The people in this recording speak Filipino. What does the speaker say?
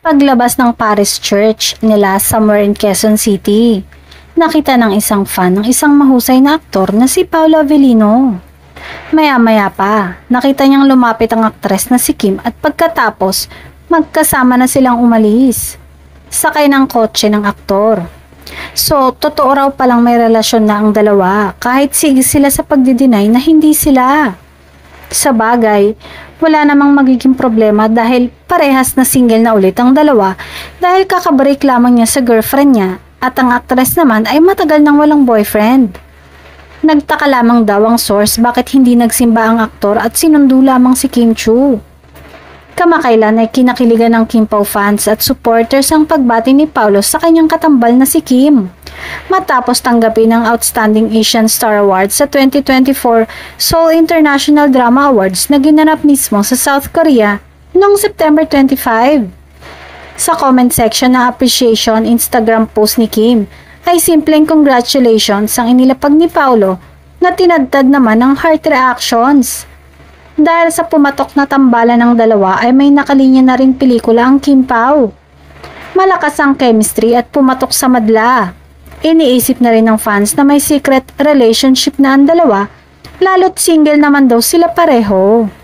Paglabas ng Paris Church nila somewhere in Quezon City, nakita ng isang fan ng isang mahusay na aktor na si Paolo Avellino. Maya-maya pa, nakita niyang lumapit ang aktres na si Kim at pagkatapos, magkasama na silang umalis. Sakay ng kotse ng aktor. So, totoo raw palang may relasyon na ang dalawa kahit sige sila sa pagdideny na hindi sila. Sa bagay, wala namang magiging problema dahil parehas na single na ulit ang dalawa dahil kakabreak lamang niya sa girlfriend niya at ang aktres naman ay matagal nang walang boyfriend. Nagtaka lamang daw ang source bakit hindi nagsimba ang aktor at sinundo lamang si Kim Chiu. Kamakailan ay kinakiligan ng Kim Pao fans at supporters ang pagbati ni Paolo sa kanyang katambal na si Kim. Matapos tanggapin ang Outstanding Asian Star Award sa 2024 Seoul International Drama Awards na ginanap mismo sa South Korea noong September 25. Sa comment section ng appreciation Instagram post ni Kim ay simpleng congratulations ang inilapag ni Paolo na tinadtad naman ng heart reactions. Dahil sa pumatok na tambalan ng dalawa ay may nakalinya na ring pelikula ang Kim Pao. Malakas ang chemistry at pumatok sa madla. Iniisip na rin ng fans na may secret relationship na ang dalawa, lalo't single naman daw sila pareho.